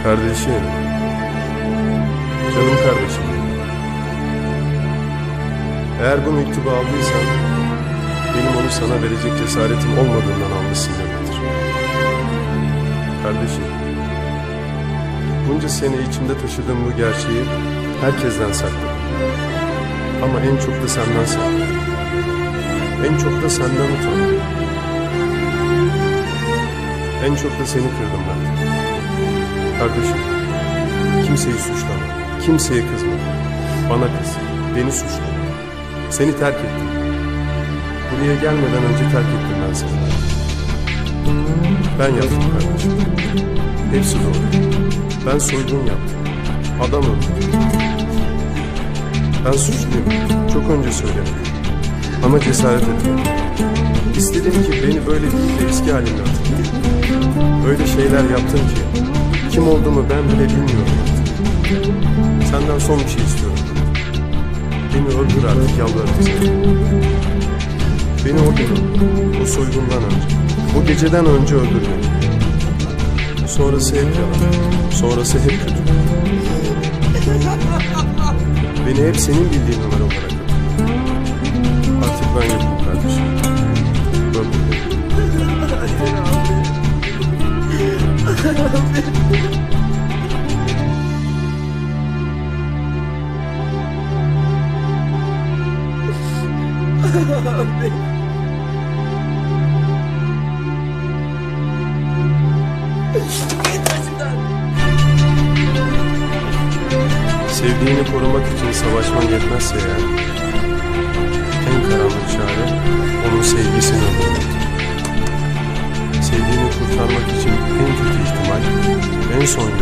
Kardeşim. Canım kardeşim. Eğer bu mektubu aldıysan benim onu sana verecek cesaretim olmadığından almışsın demektir. Kardeşim. Bunca sene içimde taşıdığım bu gerçeği herkesten sakladım. Ama en çok da senden sakladım. En çok da senden utandım. En çok da seni kırdım ben. Kardeşim, kimseyi suçlama, kimseye kızma. Bana kız, beni suçla. Seni terk ettim. Buraya gelmeden önce terk ettim ben seni. Ben yaptım kardeşim. Hepsi doğru. Ben soygun yaptım. Adam öldürdüm. Ben suçluyum. Çok önce söyledim. Ama cesaret etmedim. İstedim ki beni böyle değil de eski halimle hatırlayın. Öyle şeyler yaptım ki kim olduğumu ben bile bilmiyorum artık. Senden son bir şey istiyorum. Beni öldür artık, yalvarırım seni. Beni o gün, o soygundan önce, o geceden önce öldür beni. Sonrası hep yalan, sonrası hep kötü. Beni hep senin bildiğin numara olarak öldür. Artık ben yokum kardeşim. Öldür beni. Sevdiğini korumak için savaşman yetmezse eğer, en karanlık çare onun sevgisini öldürmektir. Sevdiğini kurtarmak için en kötü ihtimal, en son